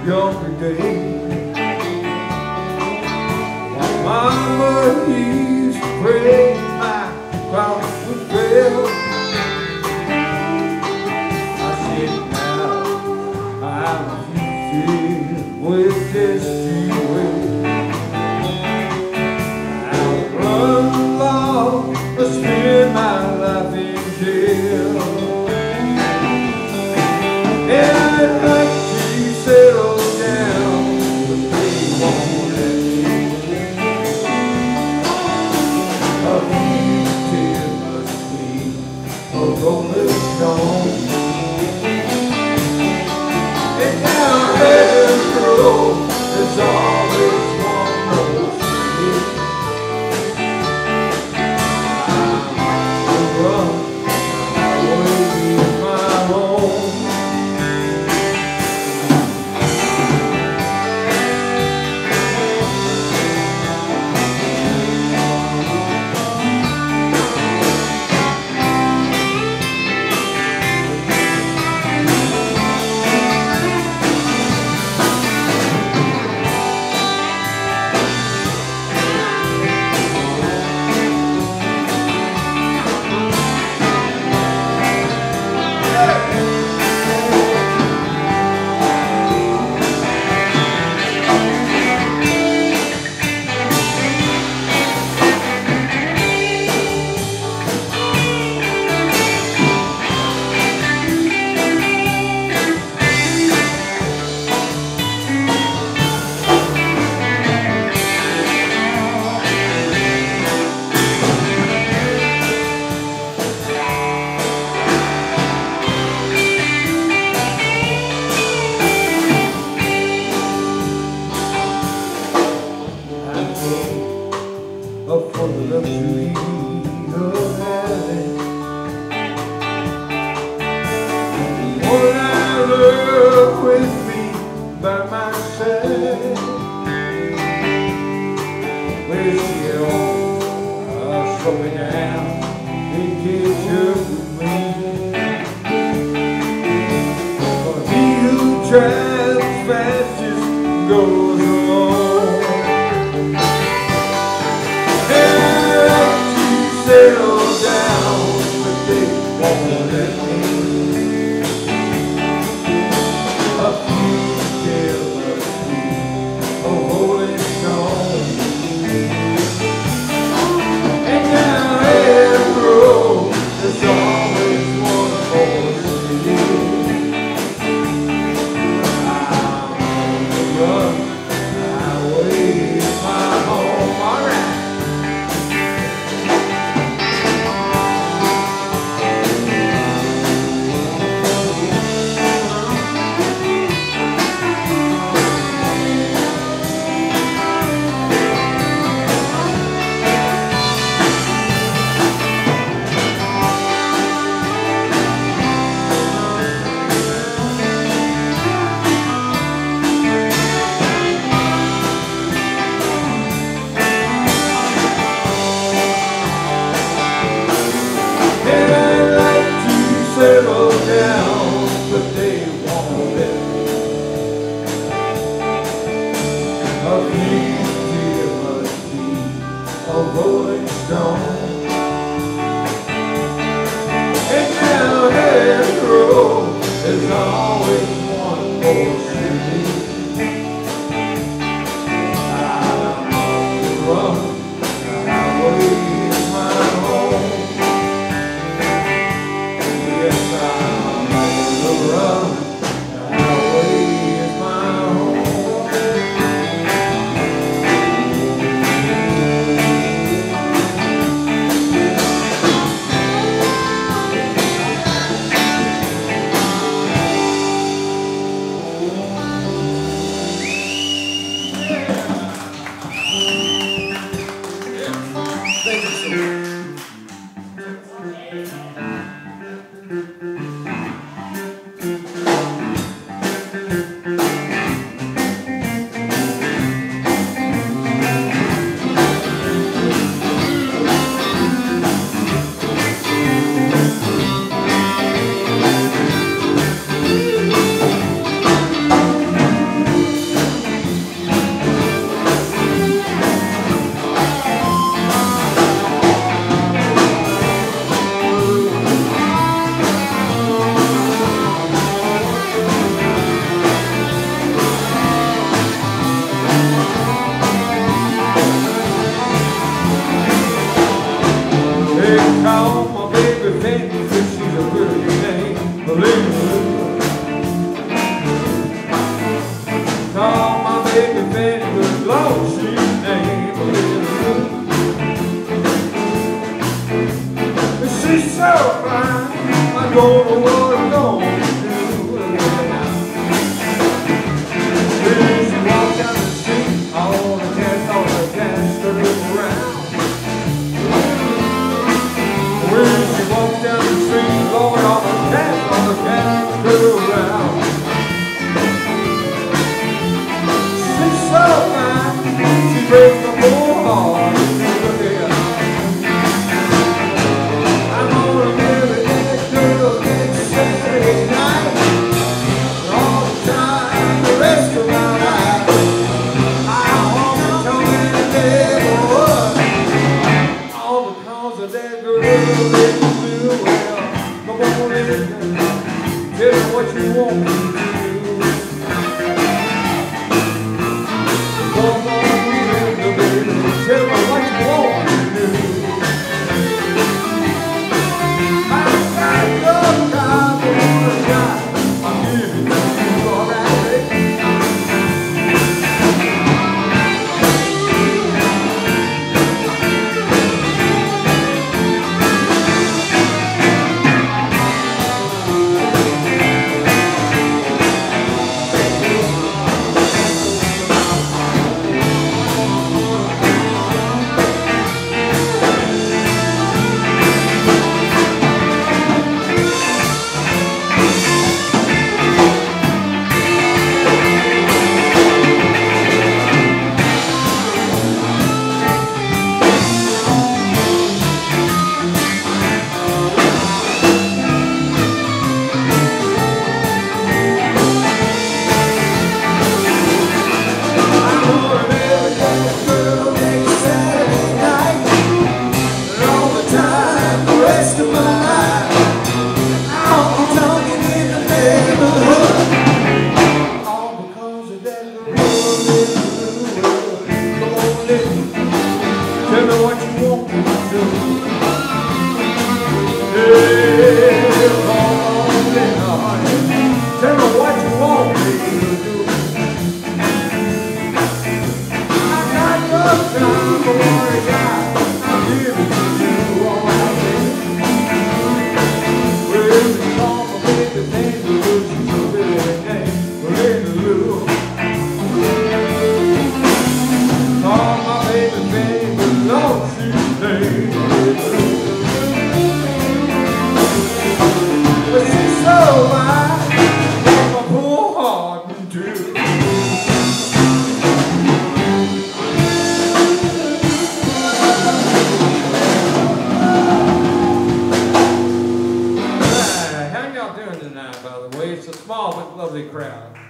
younger days. Mama used to pray my cross would fail. I said now I'm afflicted with this way. I'll run the law, but spend my life in jail. And I'd like to settle down, but they won't let me. A fugitive must be a rolling stone. And now heaven road, there's always one more city. I'm run away from my home. Up for the luxury of having one I love with me by my side. Where's she on? Slow me down and catch up with me. For he who tries fastest goes along. Settle down, but they won't let me. A fugitive must be a rolling stone. And down every road, there's always one more city. I'm on the run, highway is my home. All right. Settle down, but they won't let me. A fugitive must be a rolling stone. And down every road, there's always one more city. I'm on the run, the highway is my home. Run, the highway is my home. Thank you so much. don't know what I'm going to do. When she walked down the street, all the cats on the gas to look around. When she walked down the street, Lord, all the cats on the gas to look around. She's so fine, she breaks my poor heart. Tell me what you want me to do. Come on, little baby. Tell me what you want me to do. I've got no time for one guy. I'm giving you all right, baby. Tell me what you want me to do. Hey, come on, little honey. Tell me what you want me to do. I got no time for one guy. I'm giving to you all my baby. Well, you call my baby name, she's a pretty name, Lady Lou. Call my baby name, Lord, she's named. But she's so fine, my poor heart too. How y'all doing tonight, by the way? It's a small but lovely crowd.